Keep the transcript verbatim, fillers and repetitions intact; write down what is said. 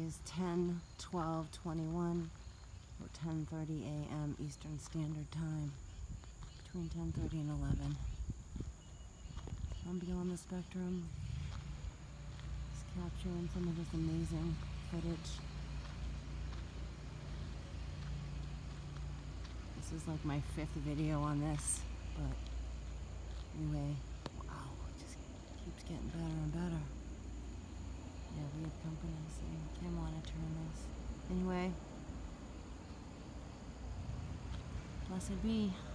is ten twelve twenty-one, or ten thirty a m Eastern Standard Time, between ten thirty and eleven. I'm Beyond the Spectrum, just capturing some of this amazing footage. This is like my fifth video on this, but anyway, wow, it just keeps getting better and better. Yeah, we have company, so I can't monitor this. Anyway, blessed be.